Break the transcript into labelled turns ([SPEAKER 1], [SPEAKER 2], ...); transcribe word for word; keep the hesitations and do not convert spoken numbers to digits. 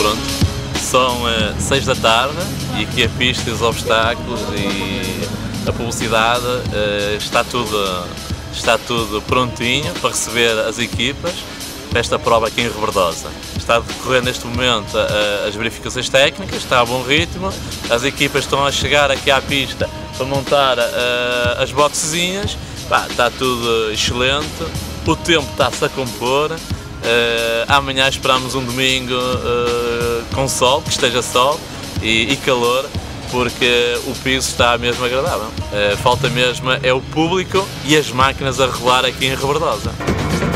[SPEAKER 1] pronto. São seis da tarde e aqui a pista e os obstáculos e a publicidade uh, está, tudo, está tudo prontinho para receber as equipas para esta prova aqui em Rebordosa. Está a decorrer neste momento uh, as verificações técnicas, está a bom ritmo, as equipas estão a chegar aqui à pista para montar uh, as boxezinhas, pá, está tudo excelente, o tempo está-se a compor. Uh, amanhã esperamos um domingo uh, com sol, que esteja sol e, e calor, porque o piso está mesmo agradável. Uh, falta mesmo é o público e as máquinas a rolar aqui em Rebordosa.